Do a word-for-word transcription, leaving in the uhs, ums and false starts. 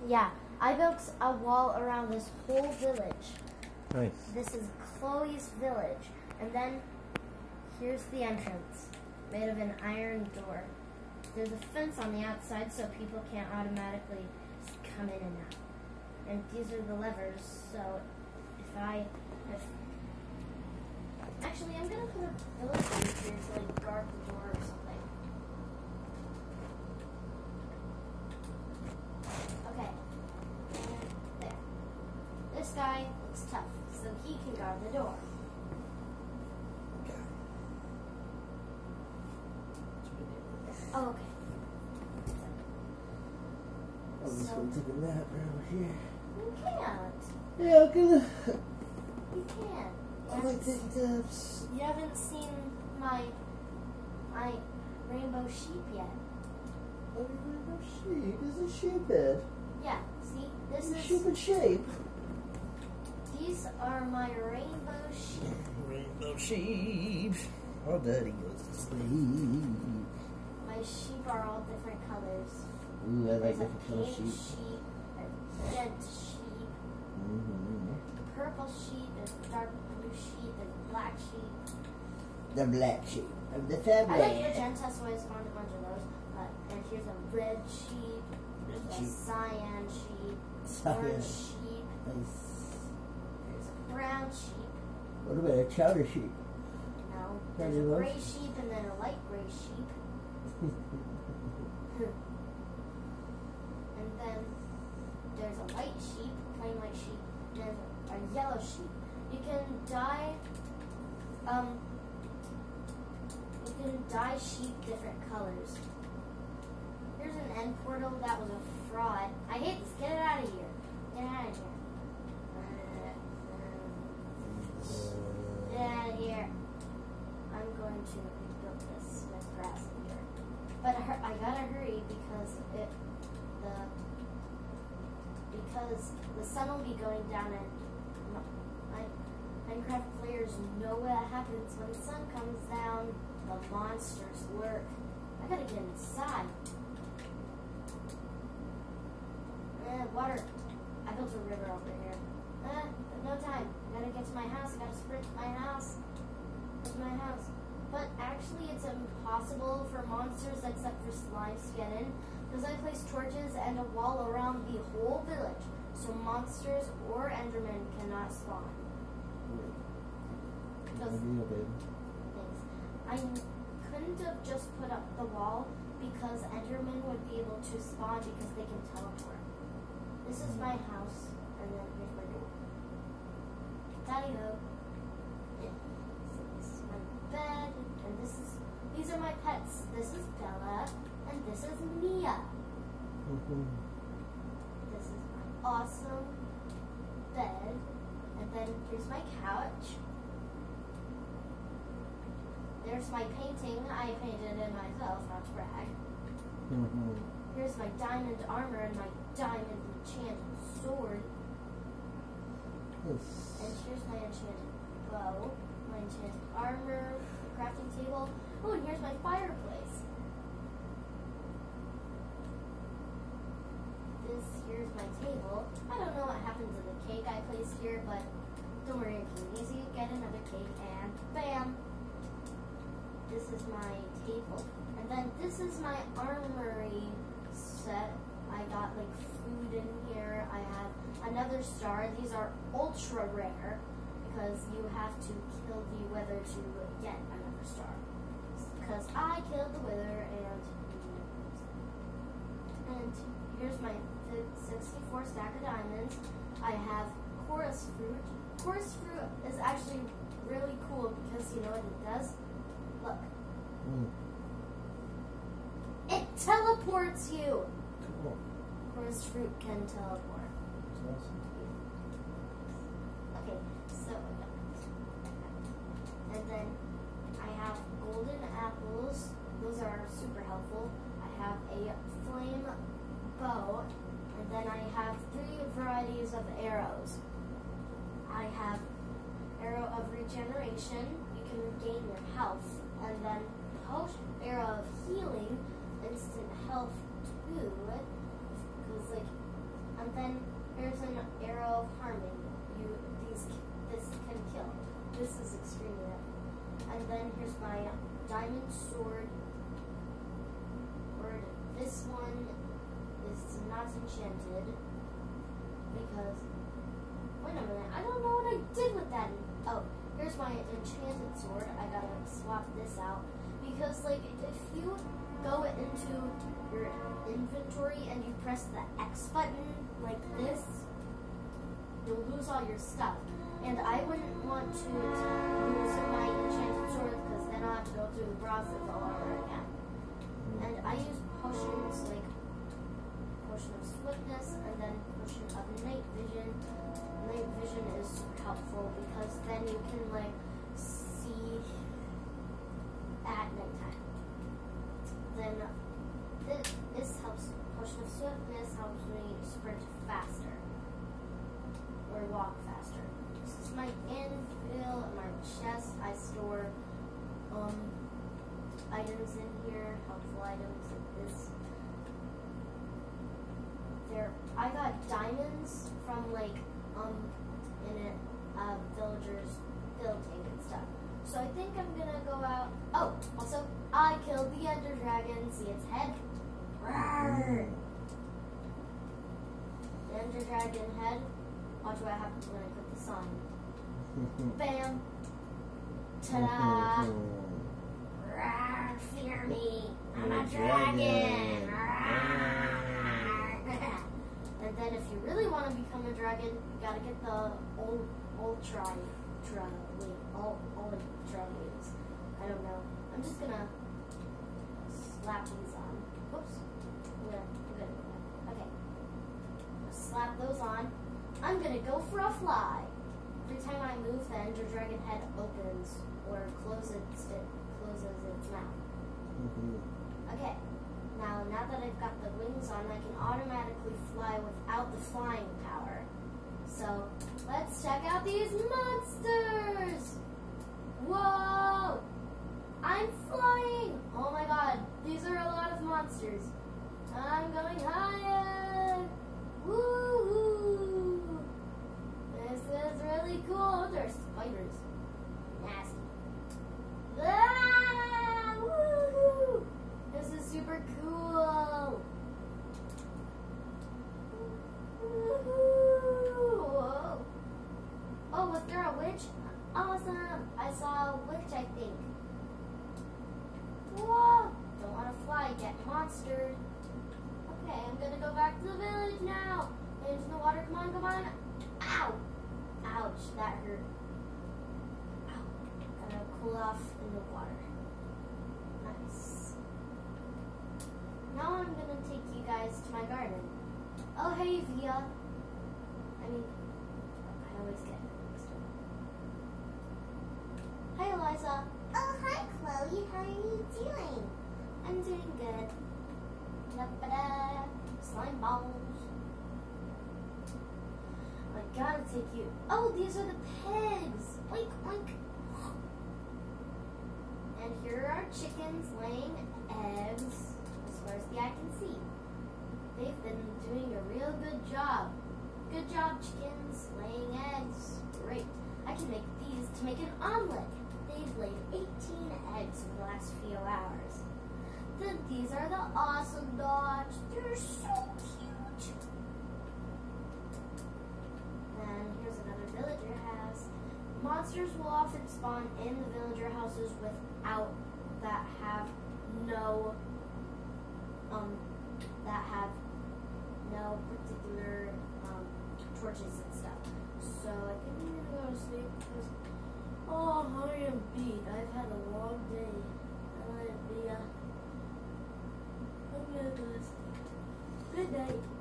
Yeah, I built a wall around this whole village. Nice. This is Chloe's village. And then here's the entrance, made of an iron door. There's a fence on the outside so people can't automatically come in and out. And these are the levers, so if I... If, actually, I'm going to put a villager here to like guard the door or something. Okay. And there. This guy looks tough, so he can guard the door. Oh, okay. I'm just So- going to take a nap right over here. You can't. Yeah, I'm gonna. You can't. I'm like taking naps. You haven't seen my my rainbow sheep yet. Oh, rainbow sheep. This is sheep head. Yeah, see? This is Sheep in shape. these are my rainbow sheep. Rainbow sheep. Oh, daddy goes to sleep. My sheep are all different colors. Ooh, I like There's a different color pink sheep. sheep, a red sheep, Mm-hmm. a purple sheep, there's a dark blue sheep, there's a black sheep. The black sheep of the I family. like magenta, so I spawned a bunch of those. But and here's a red sheep, Red there's a sheep. cyan sheep, Cyan. orange sheep, Nice. there's a brown sheep. What about a chowder sheep? No, How there's do a you gray look? sheep and then a light gray sheep. And then there's a white sheep, plain white sheep, and a yellow sheep. You can dye, um, you can dye sheep different colors. Here's an end portal that was a fraud. I hate this. Get it out of here. Get it out of here. Get out of here. I'm going to rebuild this with grass in here. But I I gotta hurry because it the because the sun will be going down and my Minecraft players know what happens when the sun comes down. The monsters lurk. I gotta get inside. Eh, water. I built a river over here. Eh, but no time. I gotta get to my house. I gotta sprint to my house. Get to my house. But actually, it's impossible for monsters except for slimes to get in because I placed torches and a wall around the whole village, so monsters or Endermen cannot spawn. Because Idea, baby. things. I couldn't have just put up the wall because Endermen would be able to spawn because they can teleport. This is my house, and then here's my door. Daddy-ho. Yeah. So this is my bed, and this is, these are my pets. This is Bella, and this is Mia. Mm-hmm. This is my awesome bed, and then here's my couch. There's my painting. I painted it myself, not to brag. Mm-hmm. Here's my diamond armor and my diamond enchanted sword. Yes. And here's my enchanted bow, my enchanted armor, the crafting table. Oh, and here's my fireplace. This here's my table. I don't know what happened to the cake I placed here, but don't worry, it can easily get another cake, and bam! This is my table. And then this is my armory set. I got like food in here. I have another star. These are ultra rare because you have to kill the wither to get another star. Because I killed the wither and and here's my sixty-four stack of diamonds. I have chorus fruit. Chorus fruit is actually really cool because you know what it does? Look. Mm. It teleports you! Cool. Chorus fruit can teleport. That's awesome. Okay, so and then I have golden apples. Those are super helpful. I have a flame bow, and then I have three varieties of arrows. I have arrow of regeneration. You can regain your health, and then potion arrow of healing, instant health too. Because like I'm disenchanted because wait a minute, I don't know what I did with that. Oh, here's my enchanted sword. I gotta swap this out because like if you go into your inventory and you press the X button like this, you'll lose all your stuff. And I wouldn't want to lose my enchanted sword because then I'll have to go through the process all over again. And I use potions like potion of swiftness and then potion of night vision. Night vision is super helpful because then you can like see at nighttime. Then this, this helps. Potion of swiftness helps me sprint faster or walk faster. This is my anvil and my chest. I store um items in here, helpful items like this. There, I got diamonds from like um in a uh, villager's building and stuff. So I think I'm gonna go out. Oh, also I killed the Ender Dragon. See its head? Rawr. The Ender Dragon head. Watch what happens when I put this on. Bam! Ta-da! Rawr, fear me! I'm a dragon! And then if you really want to become a dragon, you gotta get the old ultra ultra wait, all ultra wings. I don't know. I'm just gonna slap these on. Oops. I'm gonna, I'm gonna, okay. Slap those on. I'm gonna go for a fly. Every time I move, the Ender Dragon head opens or closes it closes its mouth. Mm-hmm. Okay. Now, now that I've got the wings on, I can automatically fly without the flying power. So, let's check out these monsters! Whoa! I'm flying! Oh my god, these are a lot of monsters. I'm going higher! Woo-hoo! This is really cool. There's spiders. Nasty. Ah! Woo-hoo! This is super cool. Woo-hoo! Whoa. Oh, was there a witch? Awesome. I saw a witch, I think. Whoa. Don't want to fly, get monstered. Okay, I'm gonna go back to the village now. Into the water. Come on, come on. Ow. Ouch, that hurt. Ow. Gotta cool off in the water. Nice. Now I'm gonna take you guys to my garden. Oh, hey, Via. I mean, I always get mixed up. Hi, Eliza. Oh, hi, Chloe. How are you doing? I'm doing good. Da-ba-da. Slime balls. I gotta take you. Oh, these are the pigs. Oink, oink. And here are chickens laying eggs, as far as the eye can see. They've been doing a real good job. Good job, chickens, laying eggs. Great. I can make these to make an omelet. They've laid eighteen eggs in the last few hours. Then these are the awesome dogs. They're so cute. And here's another villager house. Monsters will often spawn in the villager houses without that have no um that have no particular um torches and stuff. So I think I'm gonna go to sleep because oh, I am beat. I've had a long day. And I am beat. I'm gonna go to sleep. Good night.